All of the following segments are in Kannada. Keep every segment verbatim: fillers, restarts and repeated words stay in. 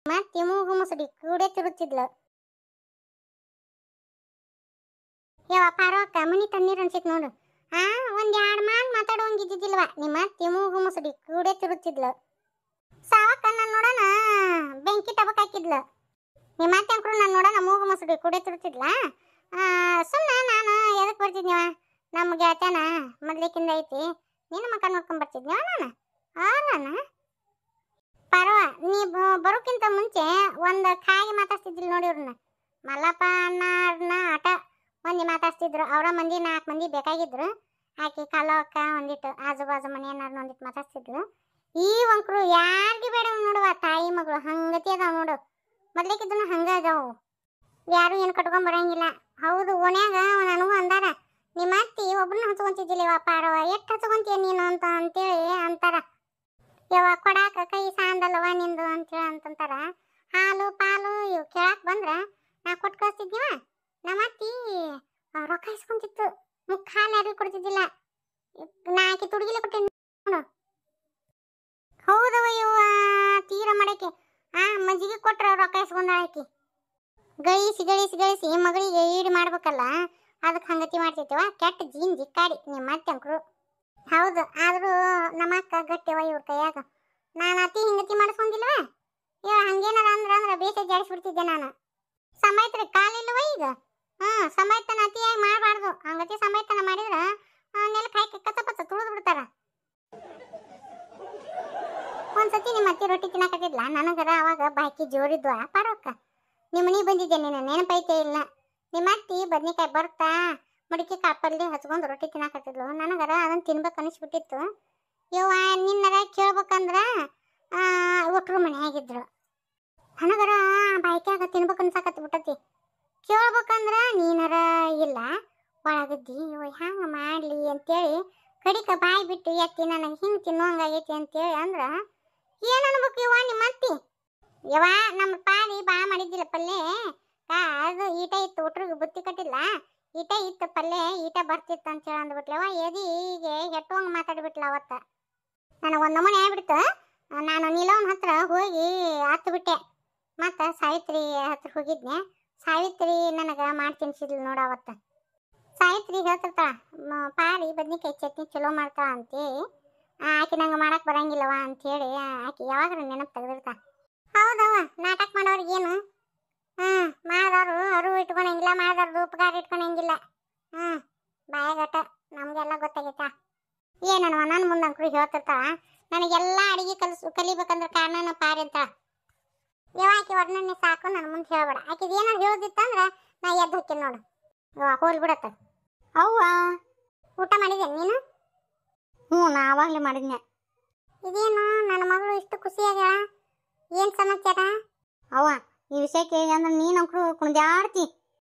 ಮತ್ತೆ ಮೂಗು ಮುಸುಡಿ ಕೂಡೆ ತಿರುತ್ತಿದ್ಲು. ಯಾವ ಪಾರವಕ್ಕ ಮನಿ ತಣ್ಣೀರ್ ಅನ್ಸಿತ್ ನೋಡು. ಆ ಒಂದ್ ಎರಡ್ ಮಾಲ್ ಮಾತಾಡುವಂಗಿದ್ದಿಲ್ವಾ ನಿಮ್ಮ ತಿಮೂಗು ಮುಸುಡಿ ಕೂಡೆ ತಿರುತ್ತಿದ್ಲು. ಸಾವಕ್ಕ ನಾನು ನೋಡೋಣ ಬೆಂಕಿ ಟಬಕ್ ಹಾಕಿದ್ಲು. ನಿಮ್ಮ ಅತ್ತೆಂಕರು ನಾನು ನೋಡೋಣ ಮೂಗು ಮುಸುಡಿ ಕೂಡೆ ತಿರುತ್ತಿದ್ಲ. ಸುಮ್ಮನೆ ನಾನು ಎದಕ್ ಬರ್ತಿದ್ನಿವ ನಮ್ಮ ಗೆಳತನ ಮೊದ್ಲಿಕ್ಕಿಂದ ಐತಿ ನಿನ್ನ ಮಕ್ಕ ನೋಡ್ಕೊಂಡ್ ಬರ್ತಿದ್ನಿವ ನಾನು. ಆರಾನ ಪರವ ನೀ ಬರೋಕ್ಕಿಂತ ಮುಂಚೆ ಒಂದು ಕಾಯಿ ಮಾತಾಡ್ತಿದ್ದಿಲ್ಲ ನೋಡಿ ಇವ್ರನ್ನ. ಮಲ್ಲಪ್ಪ ಅಣ್ಣವ್ರನ್ನ ಆಟ ಮಂದಿ ಮಾತಾಡ್ತಿದ್ರು. ಅವರ ಮಂದಿ ನಾಲ್ಕು ಮಂದಿ ಬೇಕಾಗಿದ್ರು. ಆಕೆ ಕಾಲಕ್ಕ ಒಂದಿಟ್ಟು ಆಜು ಬಾಜು ಮನೆಯನ್ನಾರನ್ನ ಒಂದಿಟ್ಟು ಮಾತಾಡ್ತಿದ್ಲು. ಈ ಒಂಕ್ರು ಯಾರಿಗೆ ಬೇಡ ನೋಡುವ ತಾಯಿ ಮಗಳು ಹಂಗತಿ ಅದಾವ ನೋಡು. ಮೊದ್ಲಿಕ್ಕಿದ್ದನು ಹಂಗ ಅದಾವು, ಯಾರು ಏನು ಕಟ್ಕೊಂಡ್ ಬರಂಗಿಲ್ಲ. ಹೌದು ಓಣ್ಯಾಗ ನನಗೂ ಅಂದಾರ ನಿಮ್ಮ ಅತ್ತಿ ಒಬ್ಬರನ್ನ ಹಚ್ಕೊಂತಿದ್ದಿಲ್ಲ ಪಾರವ ಎಷ್ಟು ಹಚ್ಕೊಂತೀಯ ನೀನು ಅಂತ ಅಂತೇಳಿ ಅಂತಾರ. ಯಾವ ಕೊಡಾಕ ಕೈ ಸಾಂದಲ್ಲವ ನಿಂದು ಅಂತೇಳಿ ಅಂತಂತಾರ. ಹಾಲು ಪಾಲು ಇವು ಕೇಳಾಕ್ ಬಂದ್ರ ನಾ ಕೊಟ್ಟು ಕಳಿಸ್ತಿದ್ವ. ನಮ್ಮ ಅತ್ತಿ ರೊಕ್ಕ ಇಸ್ಕೊಂತಿತ್ತು. ಮುಖ ಹಾಲು ಯಾರಿಗೂ ಕೊಡ್ತಿದ್ದಿಲ್ಲ. ನಾ ಆಕಿ ತುಡುಗಿಲೆ ಕೊಟ್ಟೆ. ಹೌದವ ಇವ ತೀರ ಮಾಡಕ್ಕೆ ಆ ಮಜ್ಜಿಗೆ ಕೊಟ್ರ ರೊಕ್ಕ ಇಸ್ಕೊಂಡ ಆಕಿ. ಗಳಿಸಿ ಗಳಿಸಿ ಗಳಿಸಿ ಮಗಳಿಗೆ ಈಡು ಮಾಡ್ಬೇಕಲ್ಲ ಅದಕ್ಕೆ ಹಂಗತಿ ಮಾಡ್ತಿತ್ತವ. ಕೆಟ್ಟ ಜೀನ್ ಜಿಕ್ಕಾಡಿ ನಿಮ್ಮ ಅತ್ತೆಂಕರು. ಹೌದು ಆದ್ರೂ ನಮ್ಮ ಅಕ್ಕ ಗಟ್ಟಿವ ಇವ್ರ ಕೈಯಾಗ. ನಾನು ಅತಿ ಹಿಂಗತಿ ಮಾಡಿಸ್ಕೊಂಡಿಲ್ವ. ಇವ ಹಂಗೇನಾರ ಅಂದ್ರ ಅಂದ್ರ ಬೇಸೆ ಜಾಡಿಸ್ಬಿಡ್ತಿದ್ದೆ ನಾನು. ಸಮಯತ್ರ ಕಾಲಿಲ್ವ ಈಗ. ಹ್ಮ್ ಸಮಯತನ ಅತಿಯಾಗಿ ಮಾಡಬಾರ್ದು. ಹಂಗತಿ ಸಮಯತನ ಮಾಡಿದ್ರ ನೆಲಕ್ಕೆ ಹಾಕಿ ಕಚ್ಚಪಚ್ಚ ತುಳಿದು ಬಿಡ್ತಾರ. ಒಂದ್ಸತಿ ನಿಮ್ಮ ಅತ್ತಿ ರೊಟ್ಟಿ ತಿನ್ನಕತ್ತಿದ್ಲ. ನನಗರ ಅವಾಗ ಬಾಕಿ ಜೋರಿದ್ವ ಪಾರವಕ್ಕ. ನಿಮ್ಮ ಮನೆಗೆ ಬಂದಿದ್ದೆ ನೀನು ನೆನಪೈತೆ ಇಲ್ಲ. ನಿಮ್ಮ ಅತ್ತಿ ಬದ್ನಿಕಾಯಿ ಬರ್ತಾ ಮಡಿಕೆ ಕಾಪಲ್ಲಿ ಹಚ್ಕೊಂಡು ರೊಟ್ಟಿ ತಿನ್ನಕತ್ತಿದ್ಲು. ನನಗರ ಅದನ್ನ ತಿನ್ಬೇಕು ಅನಿಸ್ಬಿಟ್ಟಿತ್ತು. ಇವ ನಿನ್ನರ ಕೇಳ್ಬೇಕಂದ್ರ ಒಟ್ರು ಮನೆ ಆಗಿದ್ರು. ನನಗರ ಬಾಯ್ಕಾಗ ತಿನ್ಬೇಕು ಅನ್ಸಾಕತ್ ಬಿಟ್ಟತಿ. ಕೇಳ್ಬೇಕಂದ್ರ ನೀನರ ಇಲ್ಲ ಒಳಗದ್ದಿ. ಇವ ಹ್ಯಾಂಗ ಮಾಡ್ಲಿ ಅಂತೇಳಿ ಕಡಿಕ ಬಾಯಿ ಬಿಟ್ಟು ಎತ್ತಿ ನನಗೆ ಹಿಂಗೆ ತಿನ್ನೋಂಗಾಗೈತಿ ಅಂತೇಳಿ ಅಂದ್ರ ಏನ್ ಅನ್ಬೇಕು ಇವ ನಿಮ್ಮ ಅತ್ತಿ. ಯವ ನಮ್ಮ ಪಾಡಿ ಬಾ ಮಾಡಿದ್ದಿಲ್ಲ ಪಲ್ಲೆ. ಅದು ಈಟ ಇತ್ತು ಒಟ್ರಿಗೆ ಬುತ್ತಿ ಕಟ್ಟಿಲ್ಲ. ಈಟ ಇತ್ತು ಪಲ್ಲೆ ಈಟ ಬರ್ತಿತ್ತು ಅಂತ ಹೇಳಿ ಅಂದ್ಬಿಟ್ಲವ. ಎದಿಗೆ ಹೆಟ್ಟುವಂಗೆ ಮಾತಾಡ್ಬಿಟ್ಲ ಅವತ್ತ. ನನಗೆ ಒಂದು ನಮೂನೆ ಆಗ್ಬಿಡ್ತು. ನಾನು ನೀಲವನ ಹತ್ರ ಹೋಗಿ ಹತ್ತು ಬಿಟ್ಟೆ. ಮತ್ತು ಸಾವಿತ್ರಿ ಹತ್ರ ಹೋಗಿದ್ನೆ. ಸಾವಿತ್ರಿ ನನಗೆ ಮಾಡಿ ತಿನ್ಸಿದ್ಲು ನೋಡು ಅವತ್ತ. ಸಾವಿತ್ರಿ ಹೇಳ್ತಿರ್ತಾಳ ಪಾಡಿ ಬದ್ನಿಕಾಯಿ ಚಟ್ನಿ ಚಲೋ ಮಾಡ್ತಾಳ ಅಂತೇಳಿ. ಆಕೆ ನಂಗೆ ಮಾಡಕ್ಕೆ ಬರಂಗಿಲ್ಲವ ಅಂಥೇಳಿ ಆಕೆ ಯಾವಾಗಾರ ನೆನಪು ತೆಗೆದಿರ್ತಾ. ಹೌದವ ನಾಟಕ ಮಾಡೋರಿಗೇನು ಹ್ಞೂ ಮಾಡಿದವರು ಅರು ಇಟ್ಕೊಳಂಗಿಲ್ಲ, ಮಾಡಿದವ್ರದ್ದು ಉಪಕಾರ ಇಟ್ಕೊಳಂಗಿಲ್ಲ. ಹ್ಞೂ ಬಾಯಾಗಟ ನಮಗೆಲ್ಲ ಗೊತ್ತಾಗೈತ. ಏನನ್ವ ನನ್ನ ಮುಂದಂಕರು ಹೇಳ್ತಿರ್ತಾಳ. ನನಗೆಲ್ಲ ಅಡಿಗೆ ಕಲಿಸು ಕಲಿಬೇಕಂದ್ರೆ ಕಾರಣನ ಪಾರಿ ಅಂತ. ಯಾವಾಕಿ ವರ್ಣನೆ ಸಾಕು ನನ್ನ ಮುಂದೆ ಹೇಳ್ಬೇಡ. ಆಕೆದು ಏನಾರು ಹೇಳೋದಿತ್ತಂದ್ರೆ ನಾ ಎದ್ದು ಹೋಗ್ತೀನಿ ನೋಡು. ಹೋಲ್ ಬಿಡತ್ತ. ಅವ್ವ ಊಟ ಮಾಡಿದ್ದೇನೆ ನೀನು? ಹ್ಞೂ ನಾ ಆವಾಗಲೇ ಮಾಡಿದ್ನೆ. ಇದೇನು ನನ್ನ ಮಗಳು ಇಷ್ಟು ಖುಷಿಯಾಗ್ಯಾಳ, ಏನು ಸಮಾಚಾರ? ಅವ್ವ ಈ ವಿಷಯ ಕೇಳಿ ಅಂದ್ರೆ ನೀನಂಕರು ಕುಣಿದಾಡ್ತಿ.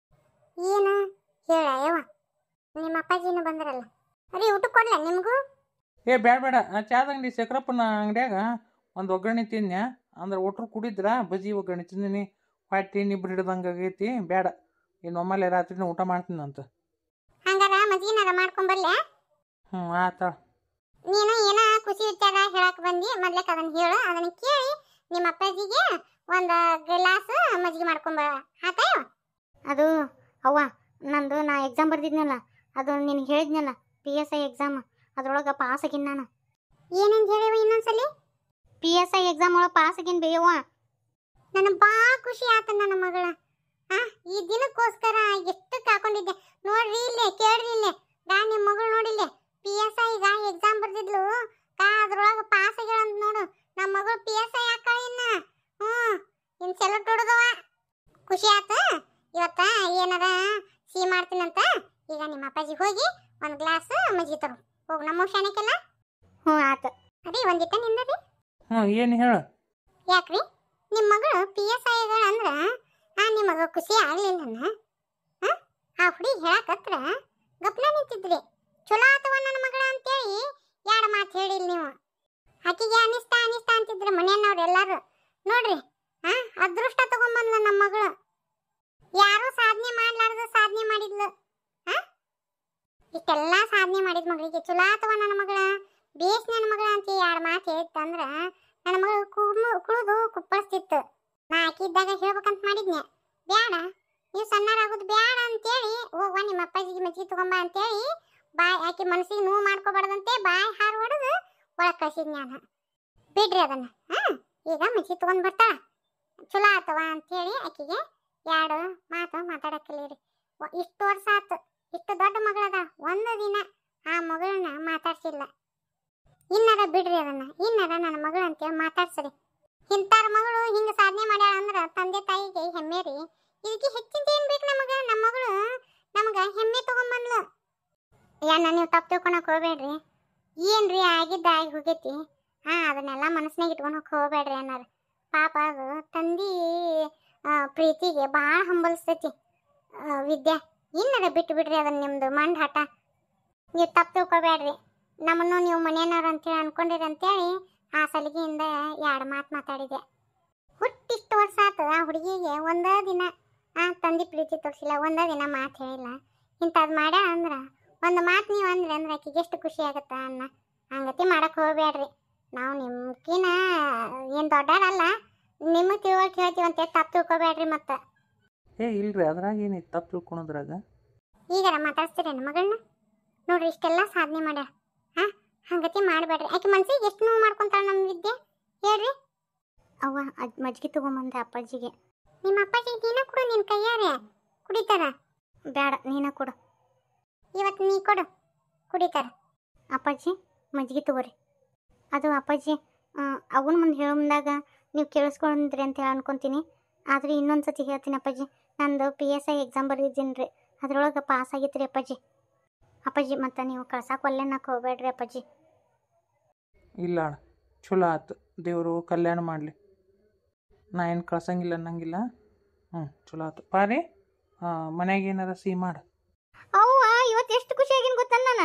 ಏನು ಹೇಳ ಯವ್ವ. ನಿಮ್ಮ ಅಪ್ಪಾಜಿನೂ ಬಂದ್ರಲ್ಲ. ಅರಿ ಊಟ ಕೊಡ್ಲ ನಿಮಗೂ? ಏ ಬೇಡ ಬೇಡ. ನಾ ಚಾದ ಅಂಗಡಿ ಶೇಖರಪ್ಪನ ಅಂಗಡಿಯಾಗ ಒಂದು ಒಗ್ಗರಣೆ ತಿನ್ನೆ. ಅಂದ್ರೆ ಒಟ್ರು ಕುಡಿದ್ರ ಬಜ್ಜಿ ಒಗ್ಗರಣೆ ತಿಂದಿನಿ. ಹೊಟ್ಟೆ ನಿಬ್ರು ಹಿಡ್ದಂಗೆ ಆಗೈತಿ. ಬೇಡ ಇನ್ನು ಒಮ್ಮಲೆ ರಾತ್ರಿನ ಊಟ ಮಾಡ್ತೀನಿ ಅಂತ. ಹಂಗಾರ ಮಜ್ಜಿನಾರ ಮಾಡ್ಕೊಂಬರ್ಲೆ? ಹ್ಞೂ ಆತ. ನೀನು ಏನೋ ಖುಷಿ ವಿಚಾರ ಹೇಳಕ್ಕೆ ಬಂದು ಮೊದ್ಲಕ್ಕೆ ಅದನ್ನು ಹೇಳು. ಅದನ್ನು ಕೇಳಿ ನಿಮ್ಮ ಅಪ್ಪಾಜಿಗೆ ಒಂದು ಗ್ಲಾಸ್ ಮಜ್ಜಿಗೆ ಮಾಡ್ಕೊಂಬ ಆತಾಯ. ಅದು ಅವ್ವ ನಂದು ನಾ ಎಕ್ಸಾಮ್ ಬರ್ದಿದ್ನಲ್ಲ, ಅದು ನಿನಗೆ ಹೇಳಿದ್ನಲ್ಲ ಪಿ ಎಸ್ ಐ ಎಕ್ಸಾಮ್, ಅದ್ರೊಳಗೆ ಪಾಸ್ ಆಗಿನ ನಾನು. ಏನಂತ ಹೇಳಿವ ಇನ್ನೊಂದ್ಸಲಿ? ಪಿ ಎಸ್ ಐ ಎಕ್ಸಾಮ್ ಒಳಗೆ ಪಾಸ್ ಆಗಿನ ಬೇಯವ್ವ. ನನಗೆ ಭಾಳ ಖುಷಿ ಆಯ್ತು ನನ್ನ ಮಗಳ. ಹಾಂ ಈ ದಿನಕ್ಕೋಸ್ಕರ ಎಷ್ಟು ಕಾಕೊಂಡಿದ್ದೆ ನೋಡ್ರಿ. ಇಲ್ಲೇ ಕೇಳ್ರಿ, ಇಲ್ಲೇ ಗಾ ನಿಮ್ಮ ಮಗಳು ನೋಡಿಲ್ಲೇ ಪಿ ಎಸ್ ಐಗ ಎಕ್ಸಾಮ್ ಬರ್ದಿದ್ಲು. ಕಾ ಅದ್ರೊಳಗೆ ಪಾಸ್ ಆಗ್ಯಾಳಂತ ನೋಡು. ನಮ್ಮ ಮಗಳು ಪಿ ಎಸ್ ಐ ಹಾಕ ಇನ್ನ. ಹ್ಞೂ ಇನ್ನು ಸೆಲೆಕ್ಟ್ ಹೊಡೆದವ. ಖುಷಿ ಆತ. ಇವತ್ತ ಏನಾರ ಸಿಹಿ ಮಾಡ್ತೀನಂತ. ಈಗ ನಿಮ್ಮ ಅಪ್ಪಾಜಿ ಹೋಗಿ ಒಂದು ಗ್ಲಾಸ್ ಮಜ್ಜಿಗೆ ತರು ಹೋಗಿ ನಮ್ಮ ಶಾಣಕ್ಕೆಲ್ಲ. ಹ್ಞೂ ಆತು. ಅದೇ ಒಂದಿಟ್ಟ ನಿಂದ್ರಿ. ಹ್ಞೂ ಏನು ಹೇಳು. ಯಾಕ್ರಿ ನಿಮ್ಮ ಮಗಳು ಪಿ ಎಸ್ ಐಗಳು ಅಂದ್ರೆ ಆ ನಿಮ್ಮ ಮಗಳು ಖುಷಿ ಆಗಲಿಲ್ಲ. ಹಾಂ ಆ ಹುಡುಗಿ ಹೇಳಕತ್ರ ಗಪ್ನ ನಿಂತಿದ್ರಿ. ಚಲೋ ಆತವ ನನ್ನ ಮಗಳ ಅಂತೇಳಿ ಎರಡು ಮಾತು ಹೇಳಿಲ್ಲ ನೀವು. ಆಕಿಗೆ ಅನಿಸ್ತಾ ಅನಿಸ್ತಾ ಅಂತಿದ್ರಿ ಮನೆಯವ್ರು ಎಲ್ಲರೂ. ನೋಡ್ರಿ ಹಾಂ ಅದೃಷ್ಟ ತಗೊಂಬಂದ್ಲ ನಮ್ಮ ಮಗಳು. ಯಾರೂ ಸಾಧನೆ ಮಾಡ್ಲಾರ್ದು ಸಾಧನೆ ಮಾಡಿದ್ಲು. ಹಾಂ ಇಷ್ಟೆಲ್ಲ ಸಾಧನೆ ಮಾಡಿದ ಮಗಳಿಗೆ ಚಲೋ ಆತವ ನನ್ನ ಮಗಳ, ಬೇಸ್ ನನ್ನ ಮಗಳ ಅಂತ ಎರಡು ಮಾತು ಹೇಳಿತ್ತಂದ್ರೆ ನನ್ನ ಮಗಳು ಕುಮ್ಮು ಕುಳಿದು ಕುಪ್ಪಳಿಸ್ತಿತ್ತು. ನಾ ಇದ್ದಾಗ ಹೇಳ್ಬೇಕಂತ ಮಾಡಿದ್ನೆ. ಬ್ಯಾಡ, ನೀವು ಸಣ್ಣರಾಗೋದು ಬ್ಯಾಡ ಅಂತೇಳಿ ಹೋಗುವ ನಿಮ್ಮ ಅಪ್ಪಾಜಿಗೆ ಮಜ್ಜಿಗೆ ತಗೊಂಬ ಅಂತೇಳಿ ಬಾಯ್ ಆಕಿ ಮನಸ್ಸಿಗೆ ನೋವು ಮಾಡ್ಕೋಬಾರ್ದಂತೆ ಬಾಯ್ ಹಾರು ಹೊಡೆದು ಒಳಗೆ ಕಳ್ಸಿದ್ ನಾನು. ಬಿಡ್ರಿ ಅದನ್ನ. ಹಾ ಈಗ ಮಜ್ಜಿಗೆ ತಗೊಂಡ್ ಬರ್ತಾಳ, ಚಲೋ ಆತವ ಅಂತೇಳಿ ಆಕಿಗೆ ಎರಡು ಮಾತು ಮಾತಾಡಕ್ಕಿಲ್ಲರಿ. ಇಷ್ಟು ವರ್ಷ ಆತು, ಇಷ್ಟು ದೊಡ್ಡ ಮಗಳದ, ಒಂದು ದಿನ ಆ ಮಗಳನ್ನ ಮಾತಾಡ್ಸಿಲ್ಲ. ಇನ್ನಾರ ಬಿಡ್ರಿ ಅದನ್ನ, ಇನ್ನಾರ ನನ್ನ ಮಗಳು ಅಂತೇಳಿ ಮಾತಾಡ್ಸರಿ. ಇಂತಾರ ಮಗಳು ಹಿಂಗ ಸಾಧನೆ ಮಾಡ್ಯಾಳ ಅಂದ್ರ ತಂದೆ ತಾಯಿಗೆ ಹೆಮ್ಮೆ ರೀ. ಇದಕ್ಕೆ ಹೆಚ್ಚಿಂದ ಏನ್ ಬೇಕು ನಮಗ? ನಮ್ಮ ಮಗಳು ನಮಗ ಹೆಮ್ಮೆ ತಗೊಂಬಂದ್ಲು. ಏನ ನೀವು ತಪ್ಪು ತಿಳ್ಕೊಳಕ್ ಹೋಗ್ಬೇಡ್ರಿ. ಏನ್ರಿ ಆಗಿದ್ದ ಆಗಿ ಹೋಗೈತಿ. ಹಾ ಅದನ್ನೆಲ್ಲ ಮನಸ್ಸಿನಾಗ ಇಟ್ಕೊಳಕ್ ಹೋಗ್ಬೇಡ್ರಿ ಅನ್ನಾರ. ಪಾಪ ಅದು ತಂದಿ ಪ್ರೀತಿಗೆ ಭಾಳ ಹಂಬಲಿಸ್ತೈತಿ ವಿದ್ಯಾ. ಇನ್ನಾರ ಬಿಟ್ಟು ಬಿಡ್ರಿ ಅದನ್ನ, ನಿಮ್ದು ಮಂಡ್ ಹಠ. ನೀವು ತಪ್ಪು ತಿಳ್ಕೊಬೇಡ್ರಿ. ನಮ್ಮನ್ನು ನೀವು ಮನೆಯವ್ರು ಅಂತೇಳಿ ಅನ್ಕೊಂಡಿರಿ ಅಂತೇಳಿ ಆ ಸಲಿಗೆಯಿಂದ ಎರಡು ಮಾತು ಮಾತಾಡಿದೆ. ಹುಟ್ಟಿಷ್ಟು ವರ್ಷ ಆತು ಆ ಹುಡುಗಿಗೆ ಒಂದೇ ದಿನ ಆ ತಂದೆ ಪ್ರೀತಿ ತೋರಿಸಿಲ್ಲ, ಒಂದೇ ದಿನ ಮಾತು ಹೇಳಿಲ್ಲ. ಇಂಥದ್ದು ಮಾಡ್ಯಾಳ ಅಂದ್ರೆ ಒಂದು ಮಾತು ನೀವು ಅಂದ್ರೆ ಅಂದ್ರೆ ಆಕಿಗೆ ಎಷ್ಟು ಖುಷಿ ಆಗುತ್ತಾ ಅನ್ನ. ಹಂಗತಿ ಮಾಡಕ್ಕೆ ಹೋಗ್ಬೇಡ್ರಿ. ನಾವು ನಿಮ್ಕಿನ ಏನು ದೊಡ್ಡಾರಲ್ಲ, ನಿಮಗೆ ತಿಳುವಳಿಕೆ ಹೇಳ್ತೀವಂತೆ ತಪ್ಪು ತಿಳ್ಕೊಬೇಡ್ರಿ. ಮತ್ತೆ ಏ ಇಲ್ರಿ, ಅದ್ರಾಗ ಏನಿತ್ತು ತಪ್ಪು ತಿಳ್ಕೊಳೋದ್ರಾಗ? ಈಗಾರ ಮಾತಾಡ್ಸ್ತೀರೇನು ಮಗಳನ್ನ? ನೋಡ್ರಿ ಇಷ್ಟೆಲ್ಲ ಸಾಧನೆ ಮಾಡ್ಯಾರ. ಹಾಂ ಹಂಗತಿ ಮಾಡಬೇಡ್ರಿ. ಆಕೆ ಮನ್ಸಿಗೆ ಎಷ್ಟು ನೋವು ಮಾಡ್ಕೊಂತಾಳ ನಮ್ಮ ವಿದ್ಯೆ ಹೇಳ್ರಿ. ಅವ್ವ ಅದು ಮಜ್ಜಿಗೆ ತಗೊಂಬಂದೆ ಅಪ್ಪಾಜಿಗೆ. ನಿಮ್ಮ ಅಪ್ಪಾಜಿಗೆ ನೀನ ಕೊಡು, ನಿನ್ನ ಕೈಯಾರೆ ಕುಡಿತಾರ. ಬೇಡ, ನೀನ ಕೊಡು. ಇವತ್ತು ನೀ ಕೊಡು, ಕುಡಿತಾರ. ಅಪ್ಪಾಜಿ ಮಜ್ಜಿಗೆ ತಗೋರಿ. ಅದು ಅಪ್ಪಾಜಿ ಅವನ ಮುಂದೆ ಹೇಳೋ ಮುಂದಾಗ ನೀವು ಕೇಳಿಸ್ಕೊಂಡ್ರಿ ಅಂತ ಹೇಳಿ ಅನ್ಕೊತೀನಿ. ಆದರೆ ಇನ್ನೊಂದು ಸತಿ ಹೇಳ್ತೀನಿ ಅಪ್ಪಾಜಿ, ನಂದು ಪಿ ಎಸ್ ಐ ಎಕ್ಸಾಮ್ ಬರೆದಿದ್ದೀನಿ ರೀ, ಅದ್ರೊಳಗೆ ಪಾಸ್ ಆಗೈತೆ ರೀ ಅಪ್ಪಾಜಿ. ಅಪ್ಪಾಜಿ ಮತ್ತು ನೀವು ಕಳ್ಸಕ್ಕೆ ಒಲ್ಲೆನಕ್ಕೆ ಹೋಗ್ಬೇಡ್ರಿ ಅಪ್ಪಾಜಿ. ಇಲ್ಲ ಅಣ್ಣ, ಚಲೋ ಆತು, ದೇವರು ಕಲ್ಯಾಣ ಮಾಡಲಿ. ನಾ ಏನು ಕಳ್ಸಂಗಿಲ್ಲ ಅನ್ನಂಗಿಲ್ಲ. ಹ್ಞೂ ಚಲೋ ಆತು. ಪಾರಿ ಮನ್ಯಾಗ ಏನಾರ ಸಿಹಿ ಮಾಡು. ಅವ್ವ ಇವತ್ತು ಎಷ್ಟು ಖುಷಿಯಾಗಿನ ಗೊತ್ತಲ್ಲ ನಾನು.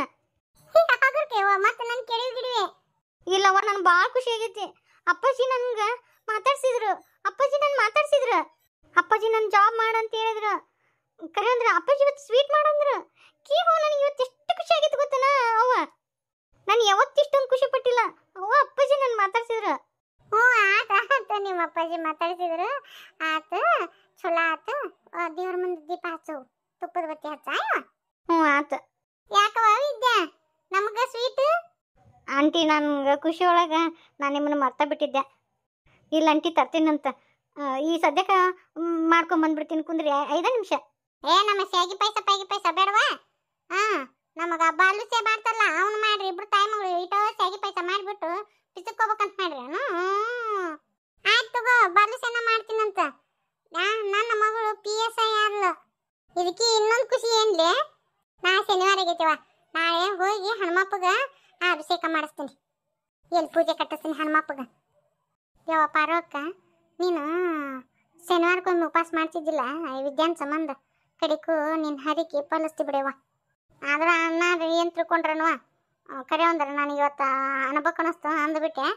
ಮತ್ತೆ ನಾನು ಕೆಡವಿ ಗಿಡವೆ ಇಲ್ಲವ, ನಾನು ಭಾಳ ಖುಷಿ ಆಗೈತಿ. ಅಪ್ಪಾಜಿ ನನ್ಗೆ ಮಾತಾಡ್ಸಿದ್ರು, ಅಪ್ಪಾಜಿ ನನ್ನ ಮಾತಾಡ್ಸಿದ್ರು, ಅಪ್ಪಾಜಿ ನನ್ನ ಜಾಬ್ ಮಾಡಂತ ಹೇಳಿದ್ರು. ಕರೆ ಅಂದ್ರೆ ಅಪ್ಪಾಜಿ ಇವತ್ತು ಸ್ವೀಟ್ ಮಾಡಂದ್ರು. ಕೀ ಹೋ, ನನಗೆ ಇವತ್ತು ಎಷ್ಟು ಖುಷಿ ಆಗಿತ್ತು ಗೊತ್ತನ ಅವ್ವ. ನಾನು ಯಾವತ್ತಿಷ್ಟೊಂದು ಖುಷಿ ಪಟ್ಟಿಲ್ಲ. ಅವ್ವ ಅಪ್ಪಾಜಿ ನನ್ನ ಮಾತಾಡ್ಸಿದ್ರು. ಹ್ಞೂ ಆತ ಆತು, ನಿಮ್ಮ ಅಪ್ಪಾಜಿ ಮಾತಾಡ್ಸಿದ್ರು ಆತು, ಚಲೋ ಆತು. ದೇವ್ರ ಮುಂದೆ ದೀಪ ಹಚ್ಚು, ತುಪ್ಪದ ಬತ್ತಿ ಹಚ್ಚ. ಹ್ಞೂ ಆತು. ಯಾಕವ ವಿದ್ಯಾ ನಮ್ಗೆ ಸ್ವೀಟ್? ಆಂಟಿ ನನ್ಗೆ ಖುಷಿ ಒಳಗೆ ನಾನು ನಿಮ್ಮನ್ನು ಮರ್ತಾ ಬಿಟ್ಟಿದ್ದೆ. ಇಲ್ಲ ಆಂಟಿ ತರ್ತೀನಂತ, ಈ ಸದ್ಯಕ್ಕೆ ಮಾಡ್ಕೊಂಬಂದ್ಬಿಡ್ತೀನಿ, ಕುಂದ್ರಿ ಐದು ನಿಮಿಷ. ಏ ನಮ್ಮ ಶಾಗಿ ಪೈಸ ಪಾಗಿ ಪೈಸ ಬೇಡವಾ? ಹಾಂ ನಮಗೆ ಬಾಲುಸೆ ಮಾಡ್ತಾರಲ್ಲ ಅವ್ನು ಮಾಡ್ರಿ. ಇಬ್ರು ತಾಯಿ ಮಗಳು ಇಟೋ ಶಾಗಿ ಪೈಸ ಮಾಡಿಬಿಟ್ಟು ಪಿಸಕ್ಕೋಬೇಕಂತ ಮಾಡ್ರಿ. ಹ್ಞೂ ಆಯ್ತು ತಗೋ, ಬಾಲುಸೆನ ಮಾಡ್ತೀನಂತ. ನನ್ನ ಮಗಳು ಪಿ ಎಸ್ ಐ ಆರ್ಲು. ಇದಕ್ಕೆ ಇನ್ನೊಂದು ಖುಷಿ ಏನ್ಲಿ, ನಾ ಶನಿವಾರ ಆಗೈತಿವ, ನಾಳೆ ಹೋಗಿ ಹನುಮಪ್ಪಗೆ ಅಭಿಷೇಕ ಮಾಡಿಸ್ತೀನಿ. ಎಲ್ಲಿ ಪೂಜೆ ಕಟ್ಟಿಸ್ತೀನಿ ಹನುಮಪ್ಪಗೆ. ಯಾವ ಪಾರೋಕ್ಕ ನೀನು ಶನಿವಾರಕ್ಕೊಮ್ಮೆ ಉಪವಾಸ ಮಾಡ್ತಿದ್ದಿಲ್ಲ ವಿದ್ಯಾನ್ ಸಂಬಂಧ, ಕಡಿಕು ನಿನ್ನ ಹರಿಕೆ ಪಾಲಿಸ್ತಿ ಬಿಡವ. ಆದ್ರೆ ಅನ್ನ ಏನು ತಿಳ್ಕೊಂಡ್ರನವ ಕರೆ ಅಂದ್ರೆ ನಾನು ಇವತ್ತು ಅನ್ಬೇಕು ಅನ್ನಿಸ್ತು ಅಂದ್ಬಿಟ್ಟೆ.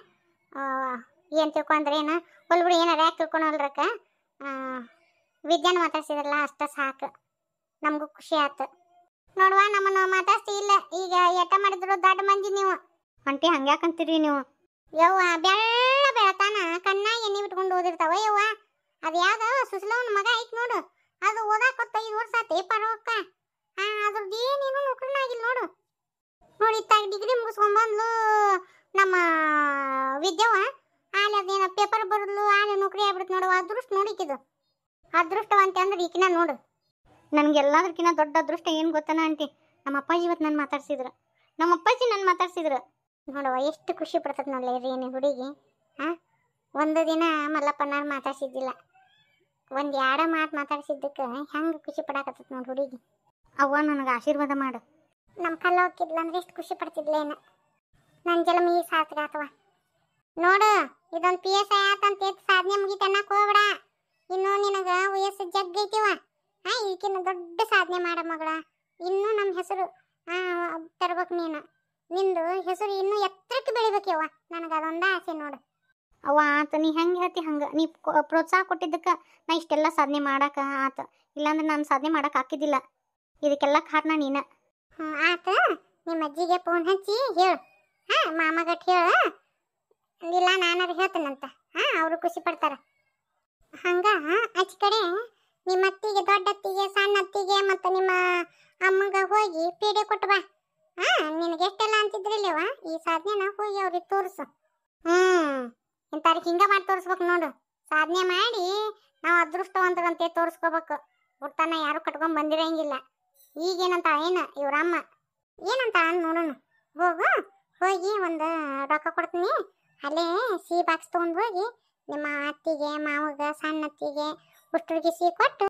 ಏನು ತಿಳ್ಕೊಂಡ್ರೆ ಏನು ಹೊಲ್ಬಿಡಿ, ಏನಾರ ಯಾಕೆ ತಿಳ್ಕೊಳಲ್ರಕ್ಕ. ವಿದ್ಯಾನ ಮಾತಾಡ್ಸಿದ್ರಲ್ಲ ಅಷ್ಟ ಸಾಕು, ನಮಗೂ ಖುಷಿ ಆಯ್ತು. ನೋಡುವ ನಮ್ಮನ್ನು ಮಾತಾಡ್ಸಿ ಇಲ್ಲ ಈಗ ಎಟ ಮಾಡಿದ್ರು ದೊಡ್ಡ ಮಂದಿ ನೀವು. ಅಂಟಿ ಹಂಗ್ಯಾಕಂತೀರಿ ನೀವು? ಯವ್ವ ಬೆಳ್ಳ ಬೆಳತಾನ ಕಣ್ಣಾಗ ಎಣ್ಣೆ ಬಿಟ್ಕೊಂಡು ಓದಿರ್ತಾವ ಯವ್ವ. ಅದು ಯಾವ್ದು ಸುಸ್ಲವನ ಮಗ ಐತ್ ನೋಡು, ಅದು ಓದಾಕೊತ್ತ ಐದು ವರ್ಷ ಆತ ಪರೋಕ್ಕ. ಹಾ ಅದ್ರದ್ದು ಏನೇನು ನೌಕರಿನ ಆಗಿಲ್ಲ ನೋಡು. ನೋಡಿ ಇತ್ತಾಗ ಡಿಗ್ರಿ ಮುಗಿಸ್ಕೊಂಡ್ಬಂದ್ಲು ನಮ್ಮ ವಿದ್ಯವ. ಆಲೆ ಅದೇನ ಪೇಪರ್ ಬರದ್ಲು, ಆಲೆ ನೌಕರಿ ಆಗ್ಬಿಡ್ತು ನೋಡು. ಅದೃಷ್ಟ ನೋಡಿಕಿದು ಅದೃಷ್ಟವಂತ ಅಂದ್ರೆ ಈಕಿನ ನೋಡು. ನನಗೆಲ್ಲದಕ್ಕಿಂತ ದೊಡ್ಡ ಅದೃಷ್ಟ ಏನು ಗೊತ್ತನ ಆಂಟಿ, ನಮ್ಮ ಅಪ್ಪಾಜಿ ಇವತ್ತು ನಾನು ಮಾತಾಡ್ಸಿದ್ರು. ನಮ್ಮ ಅಪ್ಪಾಜಿ ನಾನು ಮಾತಾಡ್ಸಿದ್ರು ನೋಡುವ, ಎಷ್ಟು ಖುಷಿ ಪಡ್ತದೆ ನೋಡಲಿ ರೀ ನೀನು ಹುಡುಗಿ. ಹಾಂ ಒಂದು ದಿನ ಮಲ್ಲಪ್ಪನಾರು ಮಾತಾಡ್ಸಿದ್ದಿಲ್ಲ, ಒಂದು ಎರಡು ಮಾತು ಮಾತಾಡ್ಸಿದ್ದಕ್ಕೆ ಹೆಂಗೆ ಖುಷಿ ಪಡಾಕತ್ತದ ನೋಡಿ ಹುಡುಗಿ. ಅವ್ವ ನನಗೆ ಆಶೀರ್ವಾದ ಮಾಡು. ನಮ್ಮ ಕಲ್ಲ ಹೋಗಿದ್ಲ ಅಂದ್ರೆ ಎಷ್ಟು ಖುಷಿ ಪಡ್ತಿದ್ಲೇನ. ನನ್ನ ಜಲಮಿ ಸಾರ್ಥಕ ಆತವ ನೋಡು. ಇದೊಂದು ಪಿ ಎಸ್ ಐ ಆತಂತ ಸಾಧನೆ ಮುಗಿತ ಅನ್ನಕ್ಕೆ ಹೋಗ್ಬೇಡ. ಇನ್ನು ನಿನಗೆ ವಯಸ್ಸು ಜಗ್ಗೈತಿವ. ಹಾಂ ಈಗಿನ ದೊಡ್ಡ ಸಾಧನೆ ಮಾಡ ಮಗಳ. ಇನ್ನೂ ನಮ್ಮ ಹೆಸರು ಹಾಂ ತರ್ಬೇಕು ನೀನು. ನಿಂದು ಹೆಸರು ಇನ್ನೂ ಎತ್ತರಕ್ಕೆ ಬೆಳಿಬೇಕವ್ವ. ನನಗೆ ಅದೊಂದ ಆಸೆ ನೋಡು. ಅವ್ವ ಆತ ನೀ ಹೆಂಗೆ ಹೇಳ್ತಿ ಹಂಗೆ. ನೀ ಪ್ರೋತ್ಸಾಹ ಕೊಟ್ಟಿದ್ದಕ್ಕೆ ನಾ ಇಷ್ಟೆಲ್ಲ ಸಾಧನೆ ಮಾಡಕ್ಕೆ ಆತ, ಇಲ್ಲಾಂದ್ರೆ ನಾನು ಸಾಧನೆ ಮಾಡಕ್ಕೆ ಹಾಕಿದ್ದಿಲ್ಲ. ಇದಕ್ಕೆಲ್ಲ ಕಾರಣ ನೀನು. ಹ್ಞೂ ಆತ, ನಿಮ್ಮ ಅಜ್ಜಿಗೆ ಫೋನ್ ಹಚ್ಚಿ ಹೇಳು. ಹಾಂ ಮಾಮಗಟ್ಟು ಹೇಳು, ಇಲ್ಲ ನಾನಾರು ಹೇಳ್ತೇನಂತ. ಹಾಂ ಅವರು ಖುಷಿ ಪಡ್ತಾರೆ. ಹಂಗ ಮತ್ತು ನಿಮ್ಮ ಅಮ್ಮಗ ಹೋಗಿ ಪೇಡೆ ಕೊಟ್ಟು ಬಾ. ಹಾ ನಿನಗೆ ಎಷ್ಟೆಲ್ಲ ಅಂತಿದ್ರಿಲ್ಲವ ಈ ಸಾಧನೆನ ಹೋಗಿ ಅವ್ರಿಗೆ ತೋರಿಸು. ಹ್ಮ್ ಇಂಥವ್ರಿಗೆ ಹಿಂಗ ಮಾಡಿ ತೋರಿಸ್ಬೇಕು ನೋಡು. ಸಾಧನೆ ಮಾಡಿ ನಾವು ಅದೃಷ್ಟವಂತರಂತೆ ತೋರಿಸ್ಕೋಬೇಕು. ಹುಡ್ತಾನ ಯಾರು ಕಟ್ಕೊಂಡ್ ಬಂದಿರಂಗಿಲ್ಲ. ಈಗೇನಂತ ಏನ ಇವ್ರಮ್ಮ ಏನಂತ ಅಂದ್ ನೋಡೋಣ. ಹೋಗು ಹೋಗಿ ಒಂದು ರೊಕ್ಕ ಕೊಡ್ತೀನಿ, ಅಲ್ಲೇ ಸಿಹಿ ಬಾಕ್ಸ್ ತೊಗೊಂಡು ಹೋಗಿ ನಿಮ್ಮ ಅತ್ತಿಗೆ ಮಾವಗ ಸಣ್ಣ ಅತ್ತಿಗೆ ಉಷ್ಟ್ರಿಗೆ ಸಿಹಿ ಕೊಟ್ಟು